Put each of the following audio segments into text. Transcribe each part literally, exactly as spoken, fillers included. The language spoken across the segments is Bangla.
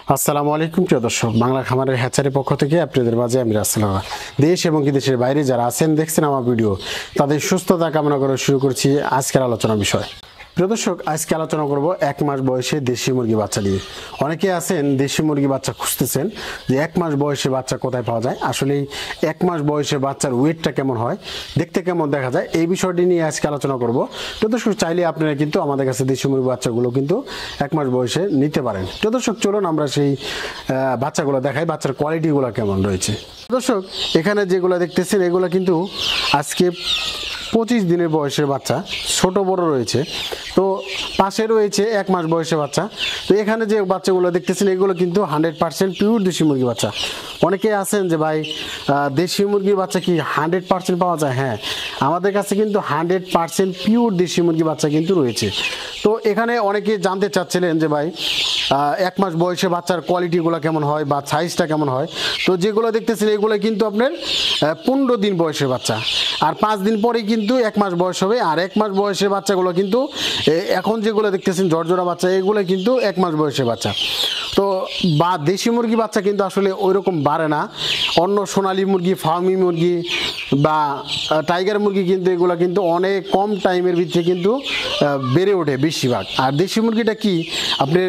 আসসালামু আলাইকুম প্রিয় দর্শক, বাংলা খামারের হ্যাচারির পক্ষ থেকে আপনাদের মাঝে আমি রাসেল। দেশ এবং বিদেশের বাইরে যারা আছেন দেখছেন আমার ভিডিও, তাদের সুস্থতা কামনা করে শুরু করছি আজকের আলোচনা বিষয়। প্রিয় দর্শক, আজকে আলোচনা করব এক মাস বয়সে দেশি মুরগি বাচ্চা নিয়ে। অনেকে আছেন দেশি মুরগি বাচ্চা খুঁজতেছেন যে এক মাস বয়সে বাচ্চা কোথায় পাওয়া যায়, আসলে এক মাস বয়সে বাচ্চার ওয়েটটা কেমন হয়, দেখতে কেমন দেখা যায়, এই বিষয়টি নিয়ে আজকে আলোচনা করব। প্রিয় দর্শক, চাইলে আপনারা কিন্তু আমাদের কাছে দেশি মুরগি বাচ্চাগুলো কিন্তু এক মাস বয়সে নিতে পারেন। প্রিয় দর্শক, চলুন আমরা সেই বাচ্চাগুলো দেখাই, বাচ্চার কোয়ালিটিগুলো কেমন রয়েছে। দর্শক, এখানে যেগুলো দেখতেছেন এগুলো কিন্তু আজকে পঁচিশ দিনের বয়সের বাচ্চা, ছোট বড় রয়েছে। তো পাশে রয়েছে এক মাস বয়সের বাচ্চা। তো এখানে যে বাচ্চাগুলো দেখতেছেন এগুলো কিন্তু হান্ড্রেড পার্সেন্ট পিওর দেশি মুরগি বাচ্চা। অনেকে আছেন যে ভাই দেশি মুরগির বাচ্চা কি হান্ড্রেড পার্সেন্ট পাওয়া যায়? হ্যাঁ, আমাদের কাছে কিন্তু হান্ড্রেড পার্সেন্ট পিওর দেশি মুরগি বাচ্চা কিন্তু রয়েছে। তো এখানে অনেকে জানতে চাচ্ছিলেন যে ভাই এক মাস বয়সে বাচ্চার কোয়ালিটিগুলো কেমন হয় বা সাইজটা কেমন হয়। তো যেগুলো দেখতেছেন এগুলো কিন্তু আপনার পনেরো দিন বয়সের বাচ্চা, আর পাঁচ দিন পরেই কিন্তু এক মাস বয়স হবে। আর এক মাস বয়সের বাচ্চাগুলো কিন্তু এখন যেগুলো দেখতেছেন জর্জরা বাচ্চা, এগুলো কিন্তু এক মাস বয়সের বাচ্চা। তো বা দেশি মুরগি বাচ্চা কিন্তু আসলে ওই রকম বাড়ে না। অন্য সোনালী মুরগি, ফার্মি মুরগি বা টাইগার মুরগি কিন্তু এগুলো কিন্তু অনেক কম টাইমের ভিতরে কিন্তু বেড়ে ওঠে বেশিরভাগ। আর দেশি মুরগিটা কি আপনি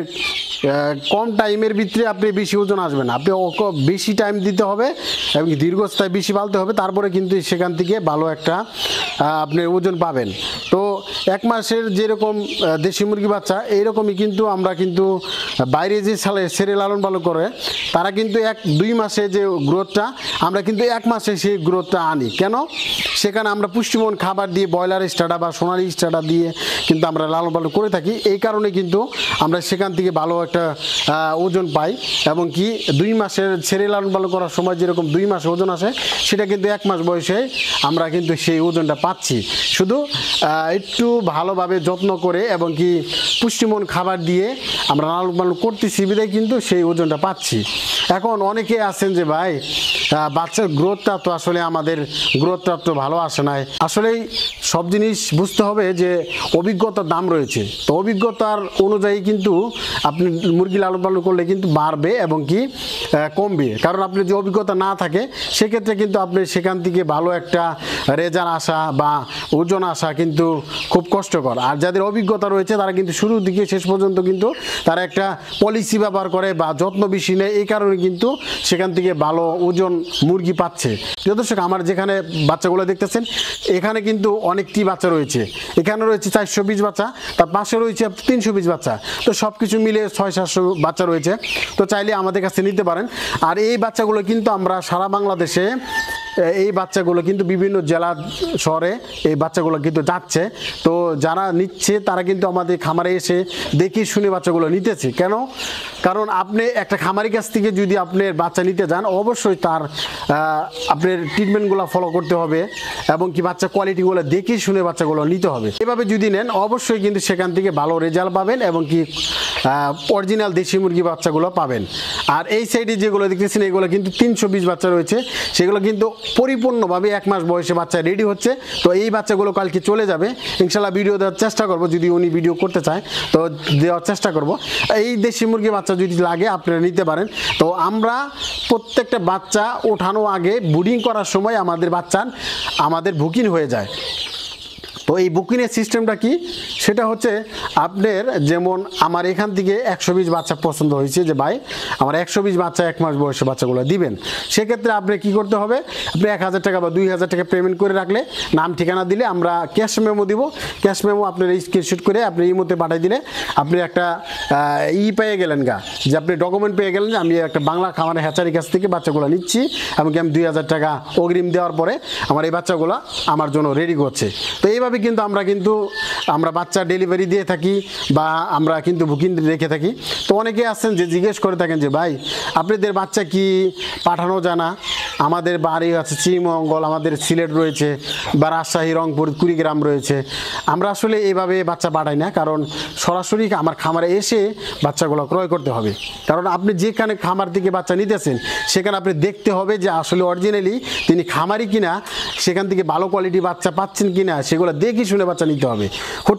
কম টাইমের ভিতরে আপনি বেশি ওজন আসবে না, আপনি বেশি টাইম দিতে হবে এবং দীর্ঘস্থায়ী বেশি পালতে হবে, তারপরে কিন্তু সেখান থেকে ভালো একটা আপনি ওজন পাবেন। তো এক মাসের যেরকম দেশি মুরগি বাচ্চা এইরকমই কিন্তু আমরা কিন্তু বাইরে যে সালে সেরে লালন পালন করে তারা কিন্তু এক দুই মাসে যে গ্রোথটা আমরা কিন্তু এক মাসে সেই গ্রোথটা আনি। কেন? সেখানে আমরা পুষ্টিমন খাবার দিয়ে ব্রয়লার স্টার্টার বা সোনালি স্টার্টার দিয়ে কিন্তু আমরা লালন পালন করে থাকি। এই কারণে কিন্তু আমরা সেখান থেকে ভালো একটা ওজন পাই এবং কি দুই মাসের ছেড়ে লালন পালন করার সময় যেরকম দুই মাসে ওজন আসে সেটা কিন্তু এক মাস বয়সে আমরা কিন্তু সেই ওজনটা পাচ্ছি। শুধু একটু ভালোভাবে যত্ন করে এবং কি পুষ্টিমন খাবার দিয়ে আমরা লালন পালন করতেছি বিধায় কিন্তু সেই ওজনটা পাচ্ছি। এখন অনেকে আছেন যে ভাই বাচ্চার গ্রোথটা তো আসলে আমাদের গ্রোথটা তো ভালো আসে নাই। আসলেই সব জিনিস বুঝতে হবে যে অভিজ্ঞতার দাম রয়েছে। তো অভিজ্ঞতার অনুযায়ী কিন্তু আপনি মুরগি লালন পালন করলে কিন্তু বাড়বে এবং কি কমবে। কারণ আপনি যে অভিজ্ঞতা না থাকে সেক্ষেত্রে কিন্তু আপনি সেখান থেকে ভালো একটা রেজাল্ট আসা বা ওজন আসা কিন্তু খুব কষ্টকর। আর যাদের অভিজ্ঞতা রয়েছে তারা কিন্তু শুরুর দিকে শেষ পর্যন্ত কিন্তু তারা একটা পলিসি ব্যবহার করে বা যত্ন বেশি নেয়, এই কারণে কিন্তু সেখান থেকে ভালো ওজন মুরগি পাচ্ছে। প্রিয় দর্শক, আমার যেখানে বাচ্চাগুলো দেখতেছেন এখানে কিন্তু অনেকটি বাচ্চা রয়েছে। এখানে রয়েছে চারশো বিশ বাচ্চা, তার পাশে রয়েছে তিনশো বিশ বাচ্চা। তো সব কিছু মিলে ছয় সাতশো বাচ্চা রয়েছে। তো চাইলে আমাদের কাছে নিতে পারেন। আর এই বাচ্চাগুলো কিন্তু আমরা সারা বাংলাদেশে এই বাচ্চাগুলো কিন্তু বিভিন্ন জেলা শহরে এই বাচ্চাগুলো কিন্তু যাচ্ছে। তো যারা নিচ্ছে তারা কিন্তু আমাদের খামারে এসে দেখে শুনে বাচ্চাগুলো নিতেছে। কেন? কারণ আপনি একটা খামারের কাছ থেকে যদি আপনি বাচ্চা নিতে যান অবশ্যই তার আপনার ট্রিটমেন্টগুলো ফলো করতে হবে এবং কি বাচ্চা কোয়ালিটিগুলো দেখে শুনে বাচ্চাগুলো নিতে হবে। এভাবে যদি নেন অবশ্যই কিন্তু সেখান থেকে ভালো রেজাল্ট পাবেন এবং কি অরিজিনাল দেশি মুরগি বাচ্চাগুলো পাবেন। আর এই সাইডে যেগুলো দেখতেছেন এগুলো কিন্তু তিনশো বিশ বাচ্চা রয়েছে, সেগুলো কিন্তু পরিপূর্ণভাবে এক মাস বয়সে বাচ্চা রেডি হচ্ছে। তো এই বাচ্চাগুলো কালকে চলে যাবে ইনশাল্লাহ। ভিডিও দেওয়ার চেষ্টা করব, যদি উনি ভিডিও করতে চায় তো দেওয়ার চেষ্টা করব। এই দেশি মুরগি বাচ্চা যদি লাগে আপনারা নিতে পারেন। তো আমরা প্রত্যেকটা বাচ্চা ওঠানো আগে ব্রিডিং করার সময় আমাদের বাচ্চার আমাদের বুকিং হয়ে যায়। তো এই বুকিংয়ের সিস্টেমটা কি? সেটা হচ্ছে আপনার যেমন আমার এখান থেকে একশো বিশ বাচ্চা পছন্দ হয়েছে যে ভাই আমার একশো বিশ বাচ্চা এক মাস বয়সে বাচ্চাগুলো দিবেন, সেক্ষেত্রে আপনি কি করতে হবে, আপনি এক হাজার টাকা বা দুই হাজার টাকা পেমেন্ট করে রাখলে নাম ঠিকানা দিলে আমরা ক্যাশ মেমো দিব। ক্যাশ মেমো আপনার স্ক্রিনশট করে আপনি এই মধ্যে পাঠিয়ে দিলে আপনি একটা ই পেয়ে গেলেন গা, যে আপনি ডকুমেন্ট পেয়ে গেলেন যে আমি একটা বাংলা খামারের হ্যাচারির কাছ থেকে বাচ্চাগুলো নিচ্ছি এমনকি আমি দুই হাজার টাকা অগ্রিম দেওয়ার পরে আমার এই বাচ্চাগুলো আমার জন্য রেডি করছে। তো এইভাবে কিন্তু আমরা কিন্তু আমরা বাচ্চা ডেলিভারি দিয়ে থাকি বা আমরা কিন্তু বুকিং রেখে থাকি। তো অনেকে আছেন যে জিজ্ঞেস করে থাকেন যে ভাই আপনাদের বাচ্চা কি পাঠানো জানা? আমাদের বাড়ি আছে শ্রীমঙ্গল, আমাদের সিলেট রয়েছে বা রাজশাহী, রংপুর, কুড়িগ্রাম রয়েছে। আমরা আসলে এইভাবে বাচ্চা পাঠাই না, কারণ সরাসরি আমার খামারে এসে বাচ্চাগুলো ক্রয় করতে হবে। কারণ আপনি যেখানে খামার থেকে বাচ্চা নিতেছেন সেখানে আপনি দেখতে হবে যে আসলে অরিজিনালি তিনি খামারি কিনা, সেখান থেকে ভালো কোয়ালিটি বাচ্চা পাচ্ছেন কিনা, সেগুলো দেখে শুনে বাচ্চা নিতে হবে। হুট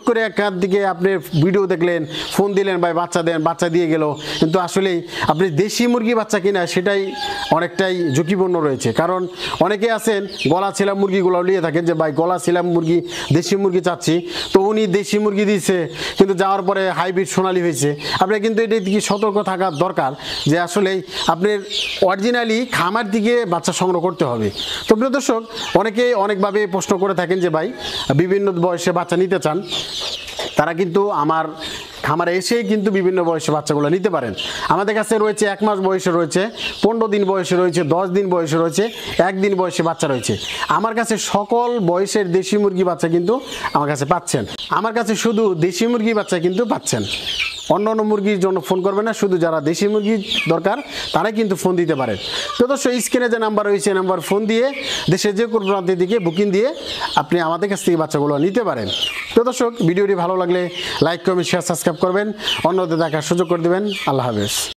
করে একার দিকে আপনি ভিডিও দেখলেন, ফোন দিলেন, ভাই বাচ্চা দেন, বাচ্চা দিয়ে গেল, কিন্তু আসলেই আপনি দেশি মুরগি বাচ্চা কিনা সেটাই অনেকটাই ঝুঁকিপূর্ণ রয়েছে। কারণ অনেকে আছেন গলা ছিলা মুরগিগুলো নিয়ে থাকেন যে ভাই গলা ছিলা মুরগি, দেশি মুরগি চাচ্ছি, তো উনি দেশি মুরগি দিচ্ছে কিন্তু যাওয়ার পরে হাইব্রিড সোনালি হয়েছে। আপনার কিন্তু এটা দিকে সতর্ক থাকা দরকার যে আসলে আপনার অরিজিনালি খামার দিকে বাচ্চা সংগ্রহ করতে হবে। তো প্রিয় দর্শক, অনেকে অনেকভাবে প্রশ্ন করে থাকেন যে ভাই বিভিন্ন বয়সে বাচ্চা নিতে চান, তারা কিন্তু আমার খামারে এসেই কিন্তু বিভিন্ন বয়সে বাচ্চাগুলো নিতে পারেন। আমাদের কাছে রয়েছে এক মাস বয়সে রয়েছে, পনেরো দিন বয়সে রয়েছে, দশ দিন বয়সে রয়েছে, একদিন বয়সে বাচ্চা রয়েছে। আমার কাছে সকল বয়সের দেশি মুরগি বাচ্চা কিন্তু আমার কাছে পাচ্ছেন। আমার কাছে শুধু দেশি মুরগি বাচ্চা কিন্তু পাচ্ছেন। অন্য অন্য মুরগির জন্য ফোন করবে না, শুধু যারা দেশি মুরগি দরকার তারাই কিন্তু ফোন দিতে পারেন। তো দর্শক, স্ক্রিনে যে নাম্বার রয়েছে নাম্বার ফোন দিয়ে দেশের যে কোনো প্রান্তের দিকে বুকিং দিয়ে আপনি আমাদের কাছ থেকে বাচ্চাগুলো নিতে পারেন। তো দর্শক, ভিডিওটি ভালো লাগলে লাইক, কমেন্ট, শেয়ার, সাবস্ক্রাইব করবেন, অন্যদের দেখার সুযোগ করে দেবেন। আল্লাহ হাফেজ।